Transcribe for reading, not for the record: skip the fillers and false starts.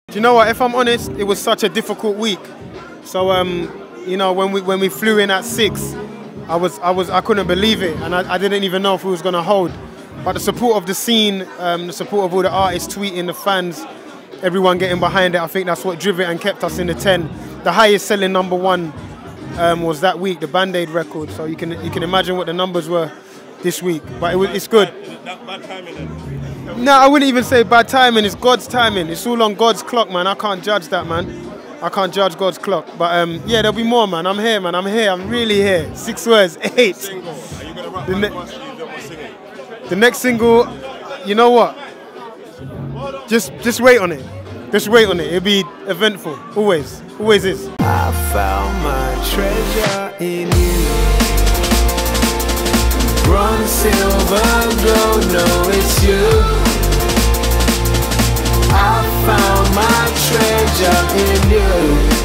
Do you know what? If I'm honest, it was such a difficult week. So you know, when we flew in at 6, I couldn't believe it, and I didn't even know if we was gonna hold. But the support of the scene, the support of all the artists tweeting, the fans, everyone getting behind it, I think that's what drove it and kept us in the 10. The highest selling #1 was that week, the Band-Aid record. So you can imagine what the numbers were this week. But it's good. Is it that bad timing then? No, I wouldn't even say bad timing. It's God's timing. It's all on God's clock, man. I can't judge that, man. I can't judge God's clock. But yeah, there'll be more, man. I'm here, man. I'm here. I'm really here. 6 words, 8. Single. Are you gonna rap once you don't want to sing it? The next single, you know what? Just wait on it. Just wait on it. It'll be eventful. Always. Always is. I found my treasure in you. Bronze, silver, gold, no, it's you. I found my treasure in you.